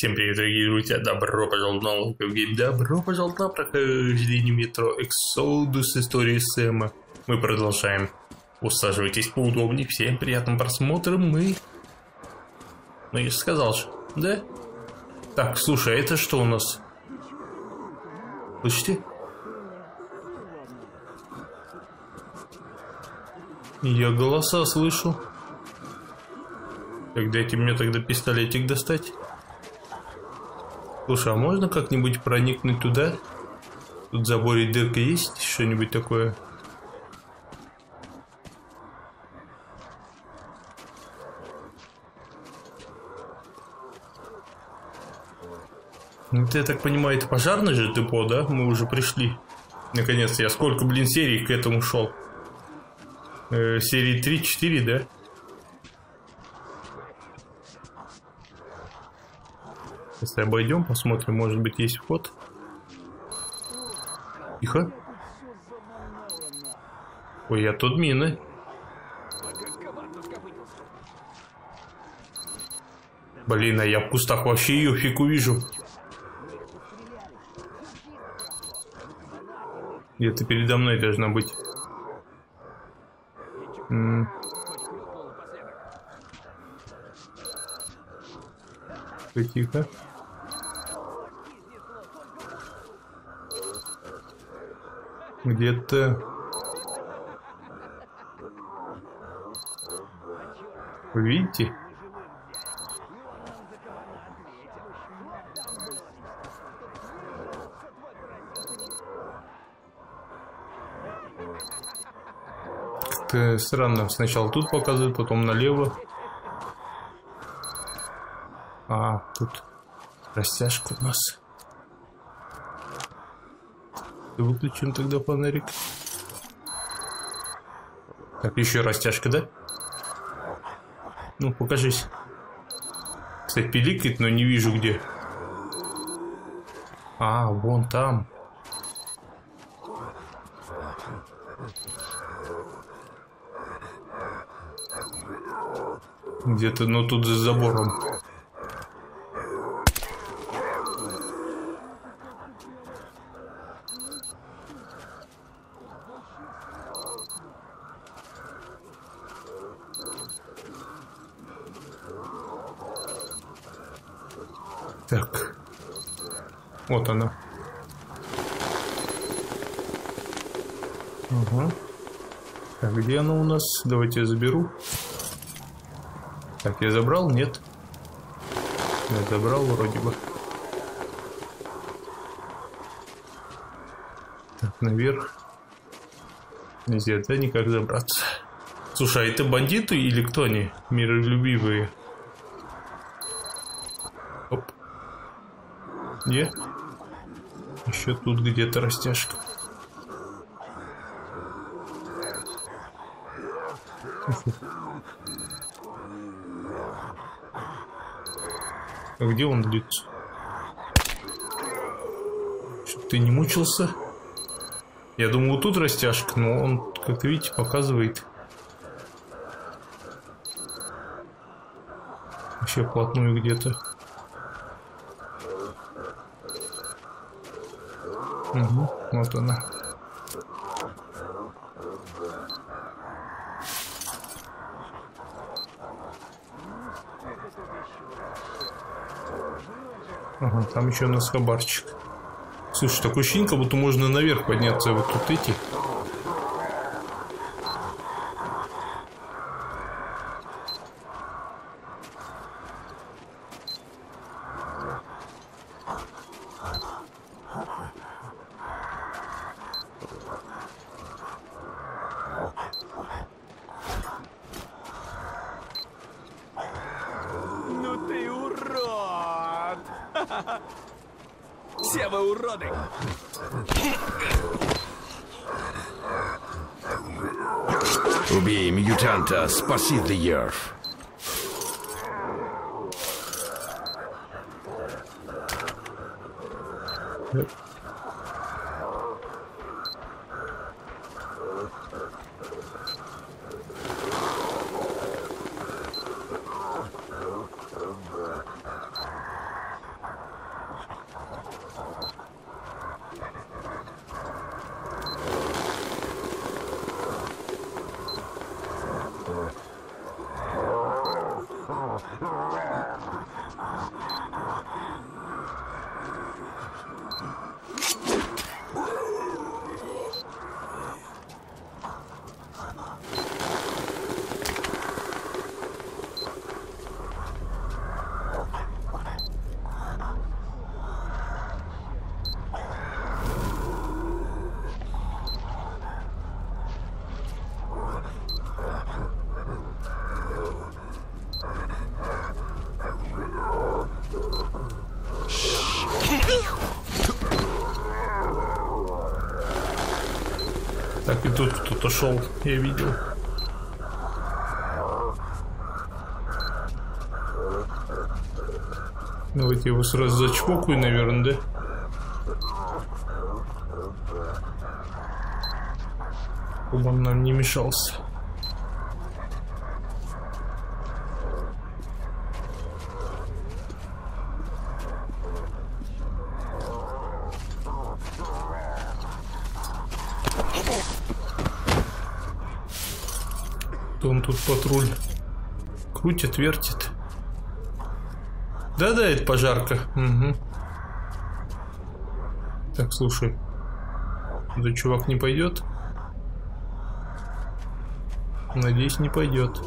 Всем привет, дорогие друзья, добро пожаловать на новый гейм, добро пожаловать на прохождение метро Exodus истории Сэма. Мы продолжаем. Усаживайтесь поудобнее, всем приятного просмотра, Ну я же сказал же, да? Так, слушай, а это что у нас? Слышите? Я голоса слышу. Так, дайте мне тогда пистолетик достать. Слушай, а можно как-нибудь проникнуть туда? Тут в заборе дырка есть? Что-нибудь такое? Это, я так понимаю, это пожарное же депо, да? Мы уже пришли. Наконец-то. Я сколько, блин, серий к этому шел? Серии 3-4, да? Если обойдем, посмотрим, может быть, есть вход. Тихо. Ой, а тут мины. Блин, а я в кустах вообще ее фиг увижу. Где-то передо мной должна быть. Тихо. Где-то... Вы видите? Как-то странно. Сначала тут показывают, потом налево. А, тут растяжка у нас. Выключим тогда фонарик. Так, еще растяжка, да? Ну, покажись. Кстати, пиликает, но не вижу где. А, вон там. Где-то, ну, тут за забором. Так, вот она. Ага. Так, где она у нас? Давайте я заберу. Так, я забрал? Нет. Я забрал вроде бы. Так, наверх. Нельзя, да, никак забраться. Слушай, а это бандиты или кто они? Миролюбивые. Оп. Где? Еще тут где-то растяжка. А где он длится? Чтоб ты не мучился. Я думал, вот тут растяжка, но он, как видите, показывает вообще вплотную где-то. Угу, вот она. Ага, там еще у нас хабарчик. Слушай, такое ощущение, как будто можно наверх подняться. Вот тут эти. Все вы уроды! Убей мутанта, спаси The Earth. Так, и тут кто-то шел, я видел. Давайте его сразу зачпокаю, наверное, да? Чтобы он нам не мешался. Он тут патруль крутит, вертит. Да-да, это пожарка. Угу. Так, слушай. Да чувак не пойдет? Надеюсь, не пойдет.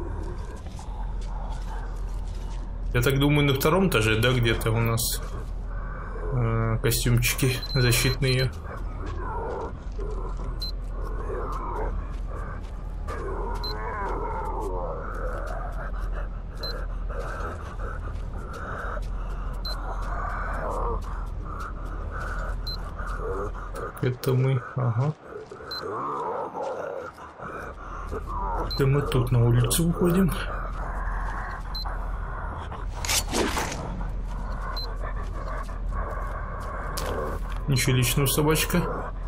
Я так думаю, на втором этаже, да, где-то у нас костюмчики защитные. Это мы, ага. Это мы тут на улицу выходим. Ничего личного, собачка.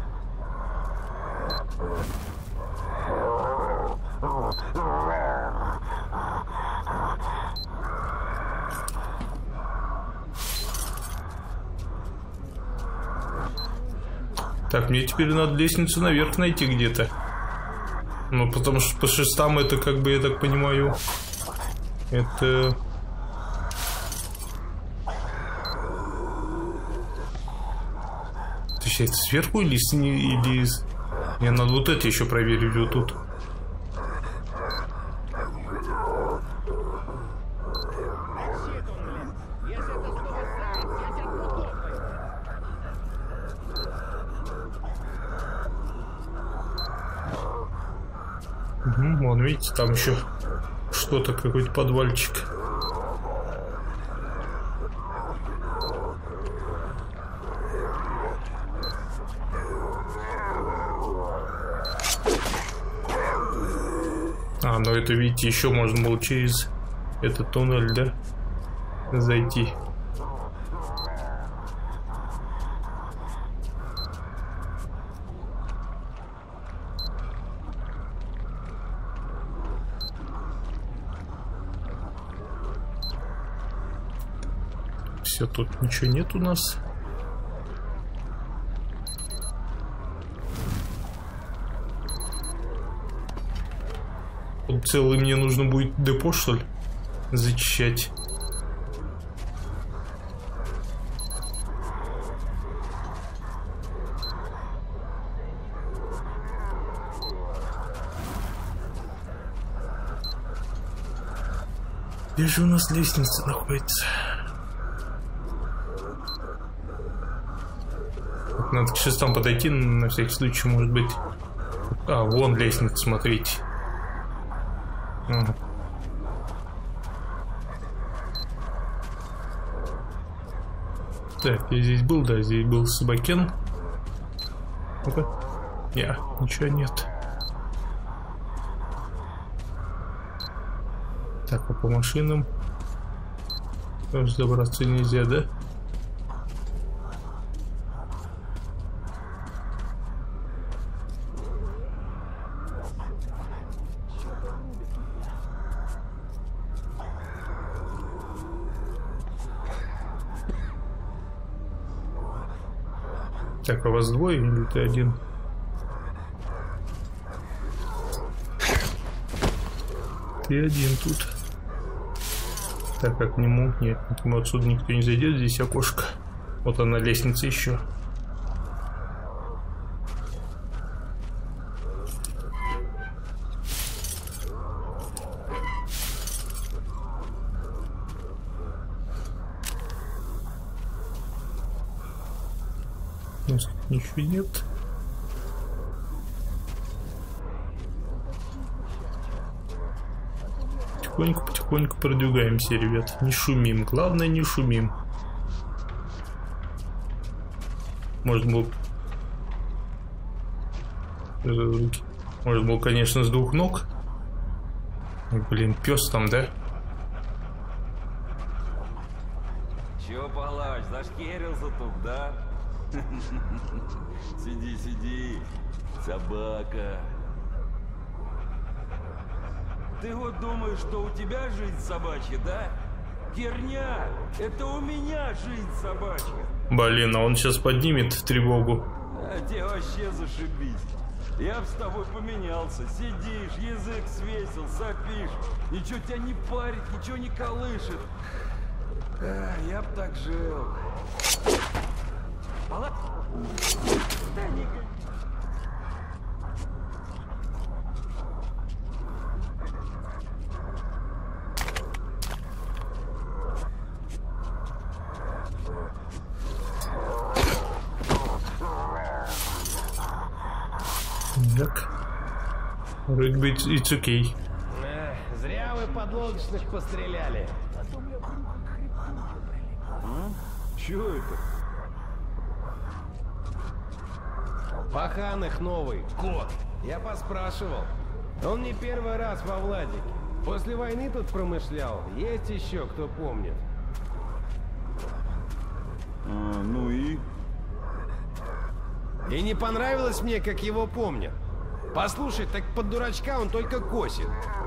Так, мне теперь надо лестницу наверх найти где-то. Ну, потому что по шестам это, как бы, я так понимаю, это... То есть это сверху или или... Мне надо вот это еще проверить вот тут. Вон, видите, там еще что-то, какой-то подвальчик. А, ну это, видите, еще можно было через этот туннель, да, зайти. Все, тут ничего нет у нас. Тут целый мне нужно будет депо, что ли, зачищать. Где же у нас лестница находится? Надо к шестам подойти, на всякий случай, может быть. А, вон лестница, смотрите. Ага. Так, я здесь был, да, здесь был собакен. Ну-ка. Ничего нет. Так, а по машинам тоже забраться нельзя, да? Так, а вас двое или ты один? Ты один тут. Так, как к нему? Нет, к нему отсюда никто не зайдет. Здесь окошко. Вот она, лестница еще. Ничего нет. Потихоньку продвигаемся, ребят. Не шумим. Главное, не шумим. Может был, конечно, с двух ног. Блин, пес там, да? Чё, палач, зашкерился тут, да? Сиди, сиди, собака. Ты вот думаешь, что у тебя жизнь собачья, да? Херня! Это у меня жизнь собачья. Блин, а он сейчас поднимет тревогу. А тебе вообще зашибись. Я б с тобой поменялся. Сидишь, язык свесил, сопишь. Ничего тебя не парит, ничего не колышет. Я б так жил. Да не... Так. Рugby, it's okay. Зря вы подлодочных постреляли. Чё это? Паханых новый, кот. Я поспрашивал. Он не первый раз во Владике. После войны тут промышлял. Есть еще, кто помнит. Ну и? И не понравилось мне, как его помнят. Послушай, так под дурачка он только косит.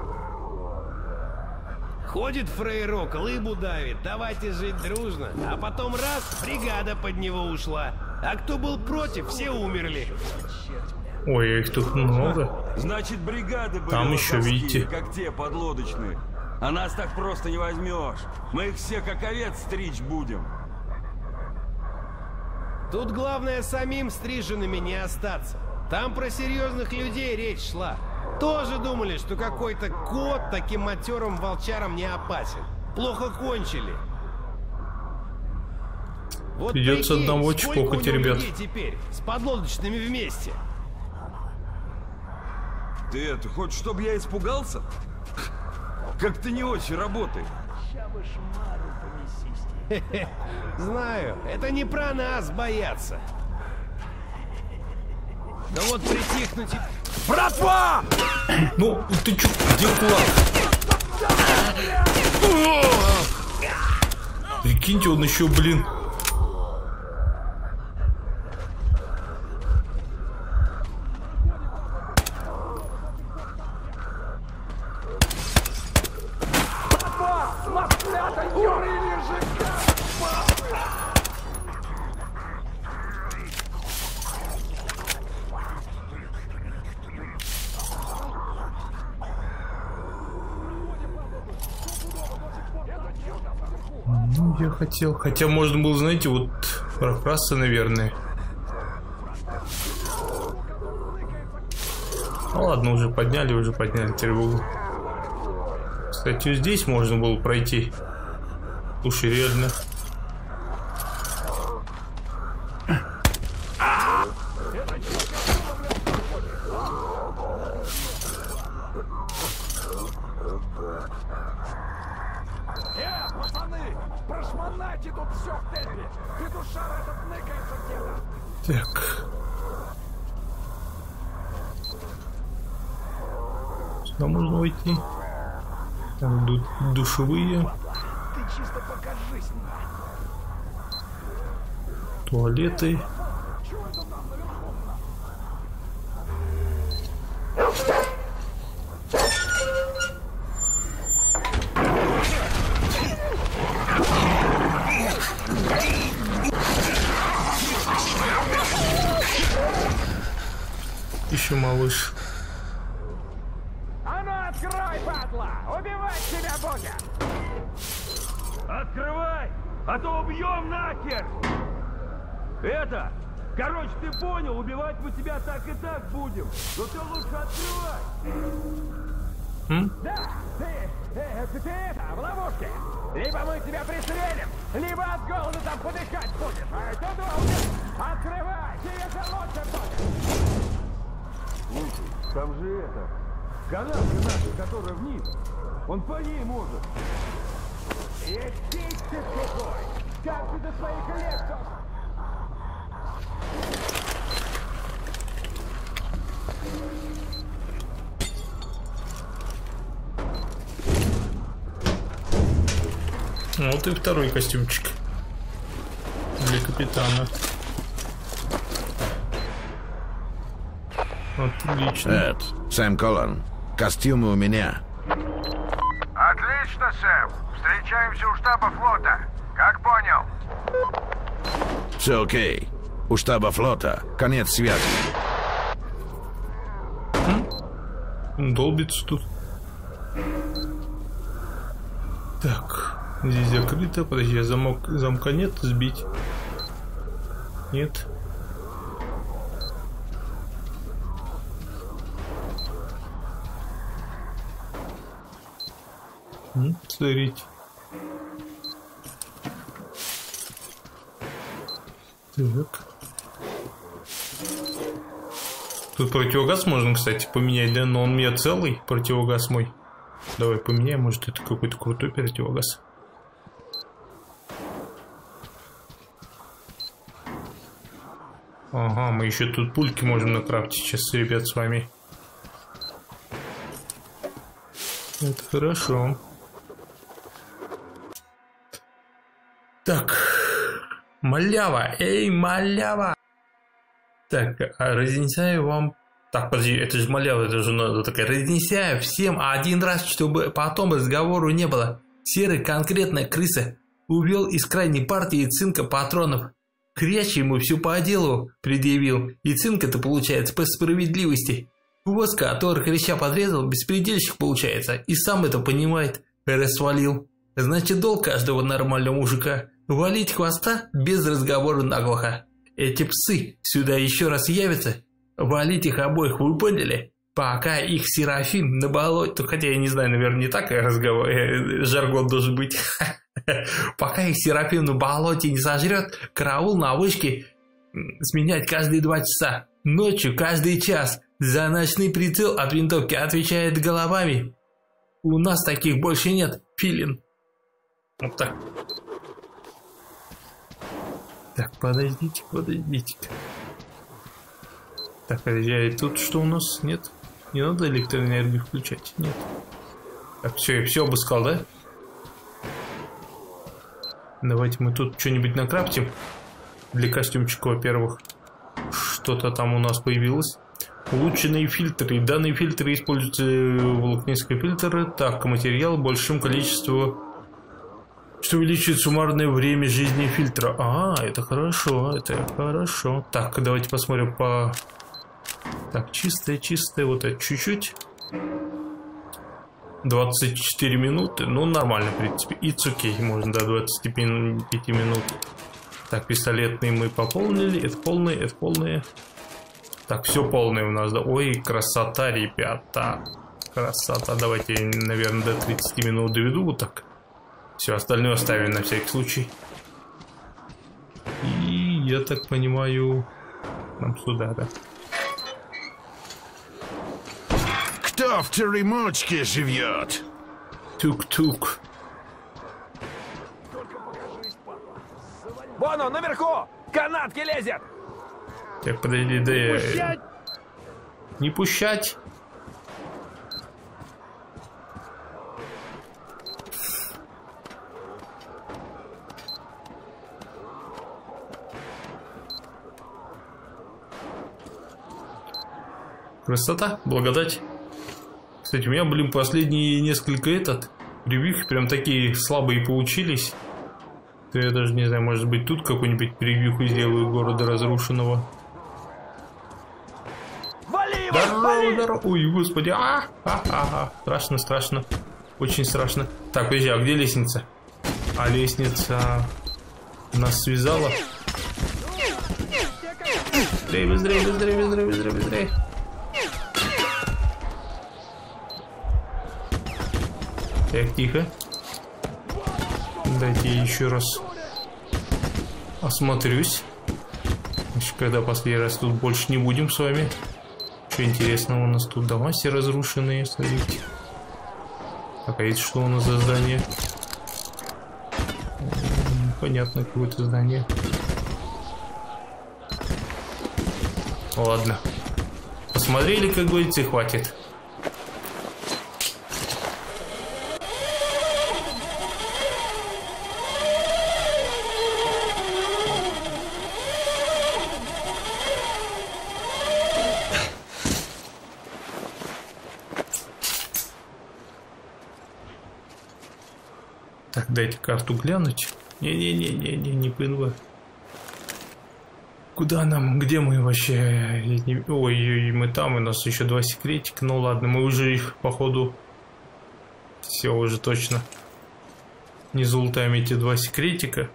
Ходит фрейрок, лыбу давит, давайте жить дружно. А потом раз, бригада под него ушла. А кто был против, все умерли. Ой, их тут много. Значит, бригады были там еще, видите, как те подлодочные. А нас так просто не возьмешь. Мы их все как овец стричь будем. Тут главное самим стриженными не остаться. Там про серьезных людей речь шла. Тоже думали, что какой-то кот таким матерым волчарам не опасен. Плохо кончили. Вот придется прикинь, одного сколько чпокать, у него ребят. людей теперь с подлодочными вместе. Ты это, хочешь, чтобы я испугался? Как-то не очень работает. Знаю, это не про нас бояться. Да вот притихнуть и... Братва! Ну, ты чё, где флаг? Прикиньте, он еще, блин. Ну, я хотел. Хотя можно было, знаете, вот прокрасться, наверное. Ну ладно, уже подняли тревогу. Кстати, здесь можно было пройти. Слушай, реально. Прошмонайте тут все в темпе! Петушар этот ныкается где-то! Так. Сюда можно войти. Там идут душевые. Ты чисто покажись мне! Туалеты. Чего это там наверху? Еще малыш. А ну открой, падла! Убивать тебя будем! открывай, а то убьем нахер! Это, короче, ты понял, убивать мы тебя так и так будем. Но ты лучше открывай. Да, ты это, в ловушке. Либо мы тебя пристрелим, либо от голода там подыхать будешь. А это долго. Открывай, тебе же лучше будет. Слушай, там же это, канавка наша, которая вниз, он по ней может. Естись ты сухой, как ты до своих лет. Вот и второй костюмчик для капитана. Отлично. Эд, Сэм Коллан. Костюмы у меня. Отлично, Сэм. Встречаемся у штаба флота. Как понял? Все окей. У штаба флота. Конец связи. Долбится тут. Так. Здесь закрыто. Подожди, замка нет, сбить. Нет. Смотрите. Так. Тут противогаз можно, кстати, поменять, да? Но он у меня целый, противогаз мой. Давай поменяем, может это какой-то крутой противогаз. Ага, мы еще тут пульки можем накрафтить сейчас, ребят, с вами. Это хорошо. Так. Малява, эй, малява. Так, разнесяю вам... Так, подожди, это же малява, это же надо такая. Разнесяю всем один раз, чтобы потом разговору не было. Серый, конкретная крыса, увел из крайней партии цинка патронов. Хрящ ему все по делу предъявил. И цинк это получается по справедливости. Хвост, который хряща подрезал, беспредельщик получается. И сам это понимает. Рассвалил. Значит, долг каждого нормального мужика. Валить хвоста без разговора наглухо. Эти псы сюда еще раз явятся. Валить их обоих, вы поняли? Пока их Серафим на болоте... Хотя я не знаю, наверное, не так жаргон должен быть. Пока их Серафим на болоте не сожрет, караул на вышке сменять каждые 2 часа. Ночью каждый час. За ночный прицел от винтовки отвечает головами. У нас таких больше нет, Филин. Вот так. Так, подождите-ка. Так, а тут что у нас? Нет? Не надо электроэнергию включать? Нет. Так, все, я все обыскал, да? Давайте мы тут что-нибудь накрафтим. Для костюмчика, во-первых. Что-то там у нас появилось. Улучшенные фильтры. Данные фильтры используются волокнистые фильтры. Так, материал большим количеством, что увеличивает суммарное время жизни фильтра. Это хорошо, это хорошо. Так, давайте посмотрим по... Так, чистое, вот это чуть-чуть. 24 минуты. Ну, нормально, в принципе. It's okay, можно до 25 минут. Так, пистолетные мы пополнили. Это полные. Так, все полное у нас, да. Ой, красота, ребята. Красота. Давайте, наверное, до 30 минут доведу вот так. Все, остальное оставим на всякий случай. И я так понимаю, нам сюда, да. Кто в теремочке живет? Тук-тук. Вон он, наверху! Канатки лезет! Так, подожди, да я... Не пущать! Красота, благодать. Кстати, у меня, последние несколько превьюхи прям такие слабые получились. То я даже не знаю, может быть, тут какую-нибудь превьюху сделаю города разрушенного. Вали! Здорово. Ой, господи. Страшно. Очень страшно. Так, подожди, а где лестница? А лестница нас связала. Быстрее, быстрее, быстрее, быстрее, быстрее, быстрее. Так, тихо. Дайте я еще раз осмотрюсь. Когда последний раз тут больше не будем с вами. Что интересного у нас тут? Дома все разрушенные, смотрите. Так, а это что у нас за здание? Понятно, какое-то здание. Ладно. Посмотрели, как говорится, и хватит. Так, дайте карту глянуть. Не ПНВ. Куда нам? Где мы вообще? Ой, мы там, у нас еще 2 секретика. Ну ладно, мы уже их, походу, все уже точно не залутаем эти 2 секретика.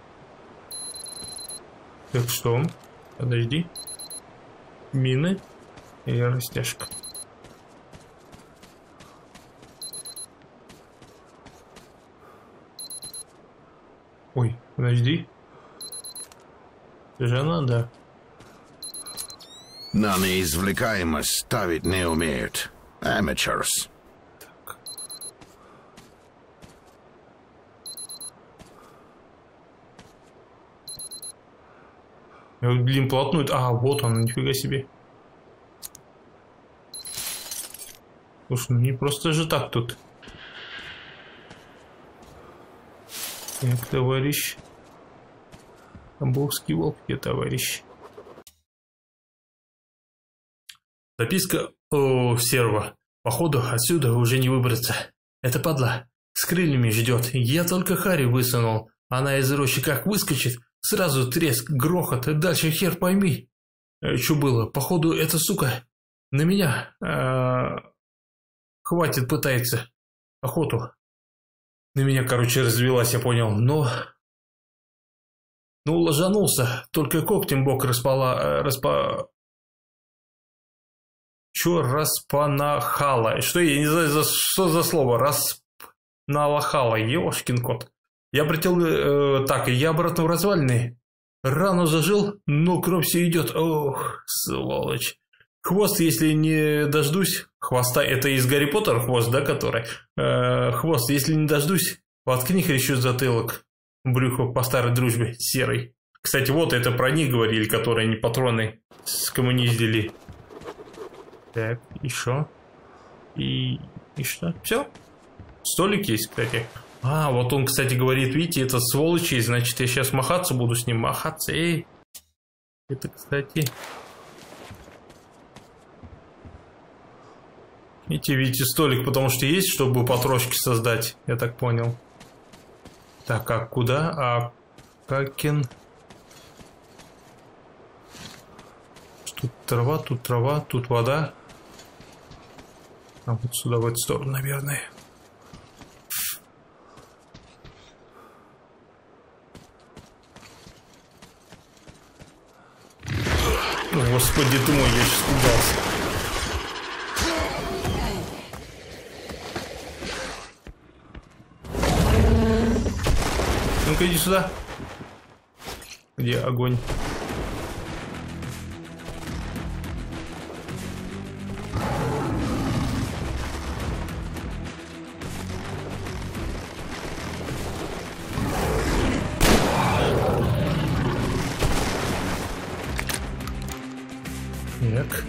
Так что? Подожди. Мины и растяжка. Ой, подожди. Это же она, да. На неизвлекаемость ставить не умеют. Amateurs. Так. Блин, плотную. А, вот он, нифига себе. Слушай, ну не просто же так тут. Так, товарищ. Тамбовский волк, где товарищ? Записка о Серва. Походу, отсюда уже не выбраться. Это падла. С крыльями ждет. Я только Харри высунул. Она из рощи как выскочит. Сразу треск, грохот. Дальше хер пойми. Что было? Походу, эта сука на меня хватит пытается. Охоту. На меня, короче, развелась, я понял. Но ложанулся. Только когтем бок распанахала. Что я не знаю, что за слово. Распналахала. Ёшкин кот. Я обратил... так, я обратно в развалины. Рану зажил, но кровь все идет. Ох, сволочь. Хвост, если не дождусь... Хвоста, это из Гарри Поттера хвост, да, который? Хвост, если не дождусь, воткни хрящу затылок. Брюхо по старой дружбе, серый. Кстати, вот это про них говорили, которые они патроны скоммуниздили. Так, и что? И что? Все? Столик есть, кстати. А, вот он, кстати, говорит, видите, это сволочь есть, значит, я сейчас махаться буду с ним. Махаться, эй. Это, кстати... Видите, столик, потому что есть, чтобы потрошки создать, я так понял. Так, а куда? А Какин? Тут трава, тут вода. А вот сюда, в эту сторону, наверное. Господи ты мой, я сейчас испугался. Ну-ка, иди сюда. Где огонь? Так.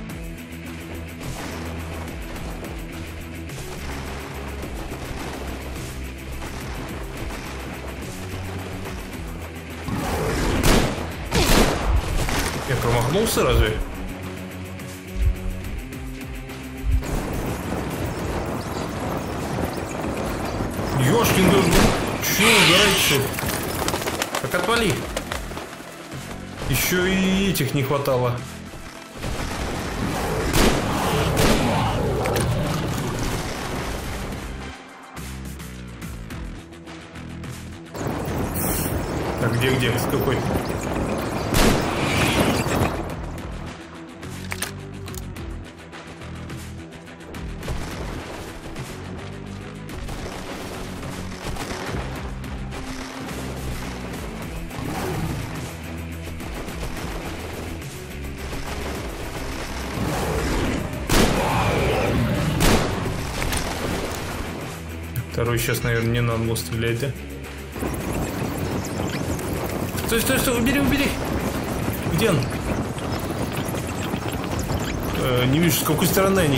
Я промахнулся разве? Ёшкин, чё угораешь? Так отвали. Еще и этих не хватало. Так, где? С какой? Второй сейчас, наверное, не надо было стрелять, да? Стой, убери! Где он? Не вижу, с какой стороны они.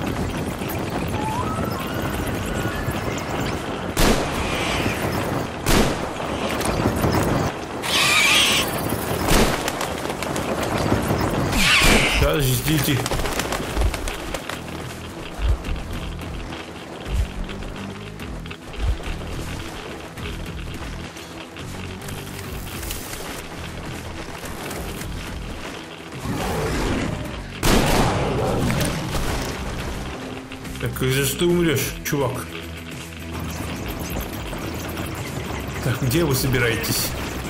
Сейчас ждите. Как же ты умрешь, чувак? Так, где вы собираетесь?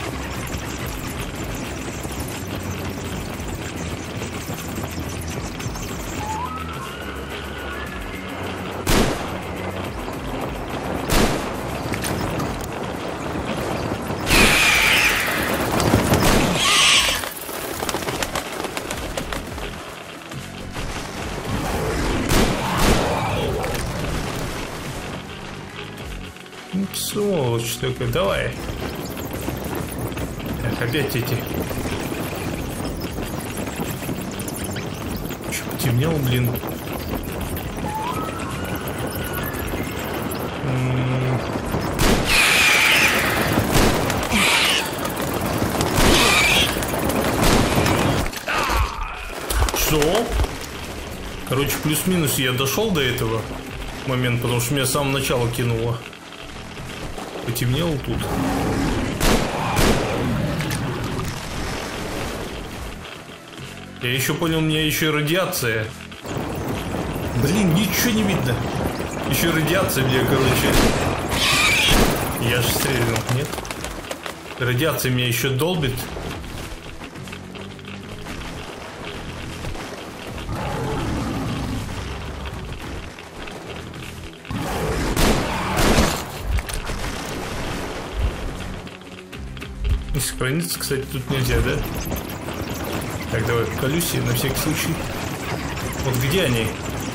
Сволочь такой, давай. Так, опять эти. Че, потемнел, блин. Что? Короче, плюс-минус я дошел до этого момента, потому что меня с самого начала кинуло. Потемнело тут. Я еще понял, у меня еще и радиация. Блин, ничего не видно. Еще радиация мне, короче. Я же стрельнул, нет? Радиация меня еще долбит. Сохраниться, кстати, тут нельзя, да? Так, давай поколюсь на всякий случай. Вот где они?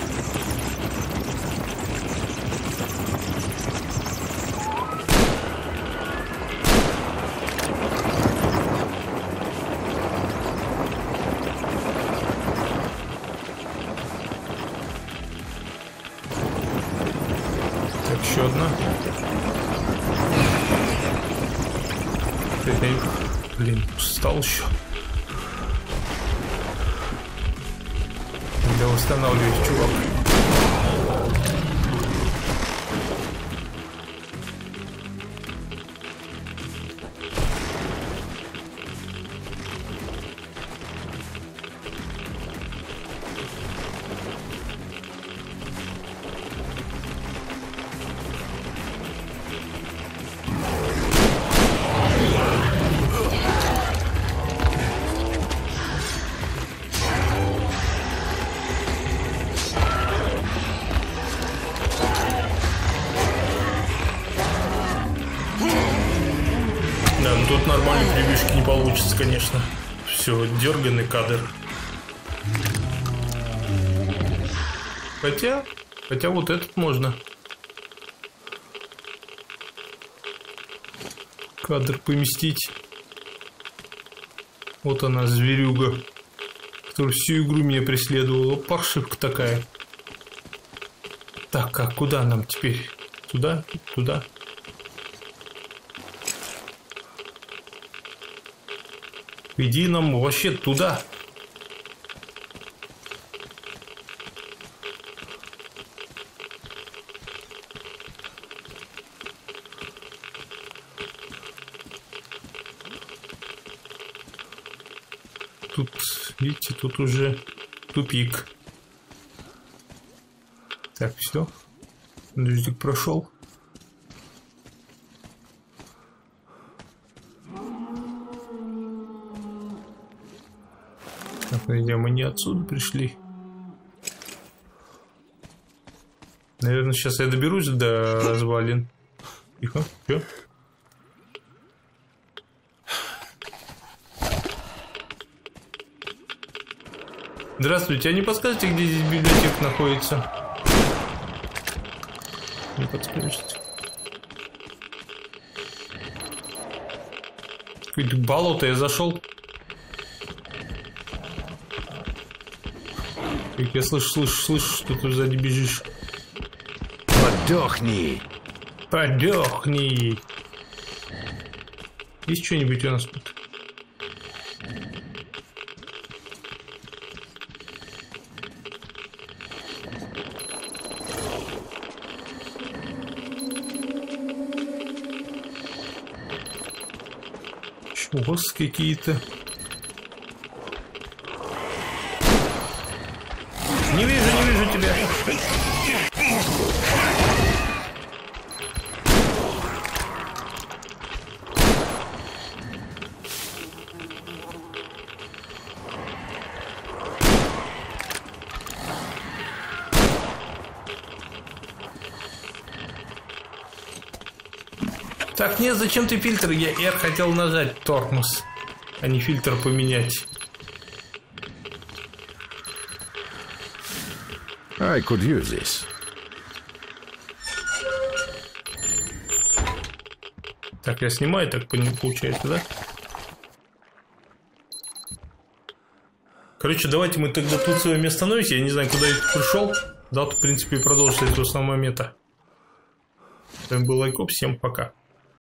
Так, еще одна. Блин, устал еще. Когда восстанавливать, чувак. Да, ну тут нормальной прибежки не получится, конечно. Все, дерганный кадр. Хотя вот этот можно. Кадр поместить. Вот она, зверюга, которая всю игру меня преследовала. Паршивка такая. Так, а куда нам теперь? Туда? Туда? Иди нам вообще туда. Тут, видите, тут уже тупик. Так, все. Дождик прошел. Где мы не отсюда пришли. Наверное, сейчас я доберусь до развалин. Тихо, чё? Здравствуйте, а не подскажете, где здесь библиотека находится? Не подскажете. Какое-то болото я зашел. Как я слышу, что ты сзади бежишь. Подохни! Подохни! Есть что-нибудь у нас тут? Чувос какие-то. Не вижу тебя. Так, нет, зачем ты фильтр? Я хотел нажать тормоз, а не фильтр поменять. I could use this. Так, я снимаю, так получается, да? Короче, давайте мы тогда тут с вами остановимся. Я не знаю, куда я пришел. Да, в принципе, продолжится этого самого момента. С вами был Лайкоп, всем пока.